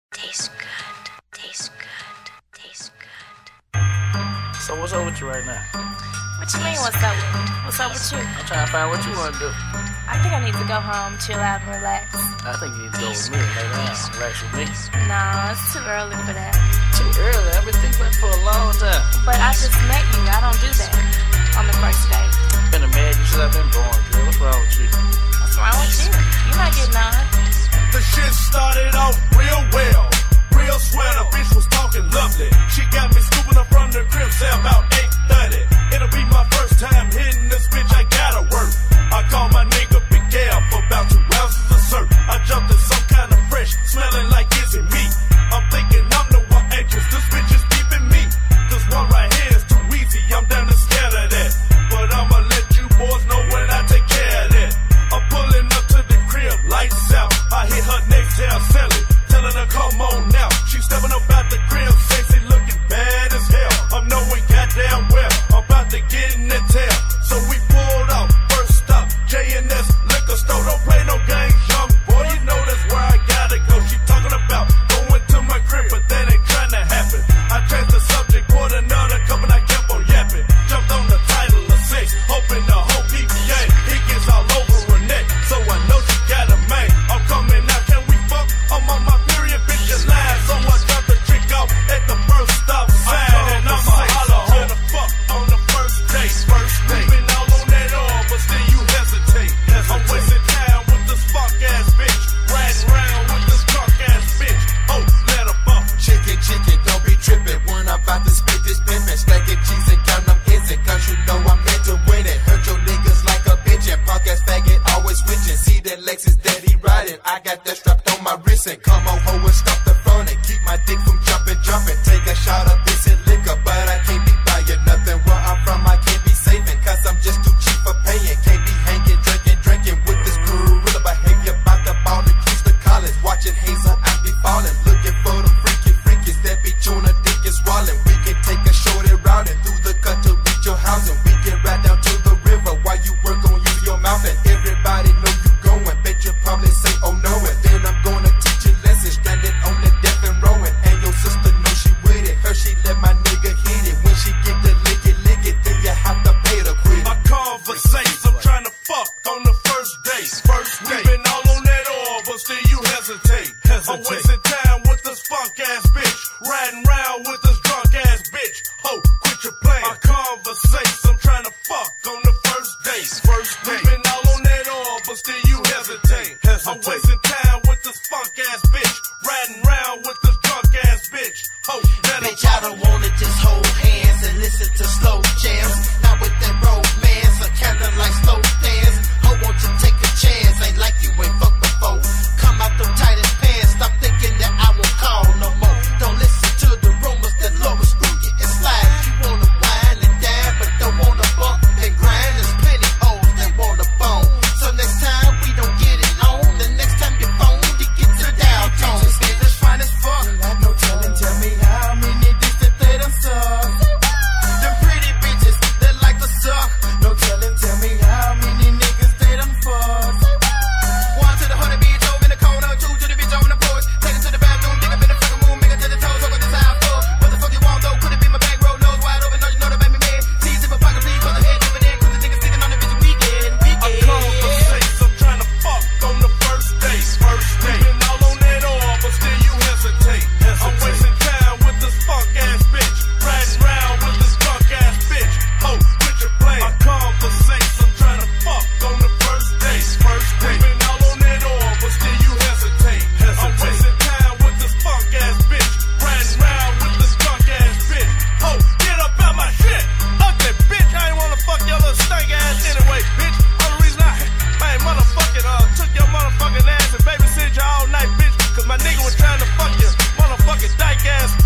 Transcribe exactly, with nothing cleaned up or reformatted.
Tastes good, tastes good, tastes good. So what's up with you right now? What you mean, what's up with me? What's up with you? I'm trying to find what you want to do. I think I need to go home, chill out, and relax. I think you need to go with me and lay down, relax with me. No, it's too early for that. Too early? I've been thinking about it for a long time. But I just met you. I don't do that on the first date. Been a man you since I've been born, girl. What's wrong with you? What's wrong with you? You're not getting on. The shit started off real well, real swell. The bitch was talking lovely. She got me scooping up from the crib, say about eight thirty. It'll be my first time hitting this bitch, I gotta work. I call my nigga Big Gal for about two ounces of syrup. I jumped in some kind of fresh, smelling like Izzy meat. I'm thinking I'm the one anxious, this bitch is keeping me. This one right here is too easy, I'm down to scared of that. But I'ma let you boys know when I take care of that. I'm pulling up to the crib, lights out. I hit her next tail, sell it, telling her come on now. She stepping up out the crib, sexy, looking bad as hell. I'm knowing goddamn well, I'm about to get in the tail. So we pulled off, first stop, J and S liquor store. Don't play no games, young boy, you know that's where I gotta go. She talking about going to my crib, but that ain't trying to happen. I changed the subject, poured another cup and I kept on yapping. Jumped on the title of sex, hoping the whole P P A, he gets all over her neck, so I know she got a man. I'm coming out, can we fuck? I'm on my period, bitch, you lying. So I dropped the trick off at the first stop sign, and I'ma holler, hold the fuck on the first date. First date, been all on that all, but still you hesitate. I'm wasting time with this fuck ass bitch, riding around with this drunk ass bitch. Oh, let her fuck. Chicken, chicken, don't be trippin' when I'm about to spit this pimpin'. Stacking cheese and count them ends it, cause you know I'm meant to win it. Hurt your niggas like a bitch and punk ass faggot always switching. See that Lexus that he riding, I got that strapped on my wrist and come on ho and stop the front and keep my dick from jumping, jumping. Take a shot of this and liquor, but I can't be buying nothing. Where I'm from, I can't be saving, cause I'm just too cheap for paying. Can't be hanging, drinking, drinking with this gorilla behavior. About to ball the keys to college, watching Hazel, I be falling, looking for them freaky freakies that be chewing a dick and swallowing. We can take a shorty route and through the cut to reach your house, and we can ride down to the river while you work on use your mouth, and everybody know you going. Bet you probably say oh no, and then I'm gonna teach you lessons, stranded on the death and rowing. And your sister know she with it, her she let my nigga hit it. When she get the lick it, lick it, then you have to pay to quit. My conversations, I'm trying to fuck on the first date. First date, we been all on that all, but still you hesitate. hesitate. I'm wasting time with this funk ass bitch, riding around with this drunk ass bitch. Ho, quit your playing. My conversations, I'm trying to fuck on the first date. First date, we been all on that all, but still you hesitate. hesitate. I'm wasting time with this funk ass bitch, riding around with this drunk ass bitch. Ho, let Bitch, I don't wanna just hold hands and listen to slow jams. Not with that romance, or kinda like slow dance. Ho, won't you take a chance? Ain't like you ain't fucked before. Come out them tightest pants, stop thinking that I won't call no more. Don't listen to the rumors that Laura screw you and slide. You wanna whine and dine, but don't wanna bump and grind. There's plenty hoes that wanna bone. So next time we don't get it on, the next time you phone, you get to dial tone. Bitches fine as fuck. Like no telling, tell me how many dicks that they done suck. Them pretty bitches that like to suck. No telling, tell me how many niggas they done fuck. One to the hundred bitch over in the corner, two to the bitch on the porch. Take it to the bathroom, dig up in the fucking room, make it to the toes, over this how I fuck. What the fuck you want though? Could it be my back road, nose wide open? No, you know that made me mad. Tease in my pocket, please, cause the head dipping in, cause the niggas sitting on the bitch weekend, weekend. My conversations, I'm trying to fuck on the first date. First date, been all on that all, but still you hesitate. hesitate. I'm wasting time with this funk ass bitch, riding around with this drunk ass bitch. Ho, quit your play. My conversations, I'm trying to fuck on the first date. First date, been all on that all, but still you hesitate. hesitate. I'm wasting time with this funk ass bitch, riding around with this drunk ass bitch. Ho, get up out my shit. Ugly bitch, I ain't wanna fuck your little stank ass anyway, bitch. Only reason I, man, motherfucking, uh, took your motherfucking ass and babysitted you all night, bitch. Cause my nigga was trying to fuck you, motherfucking dyke ass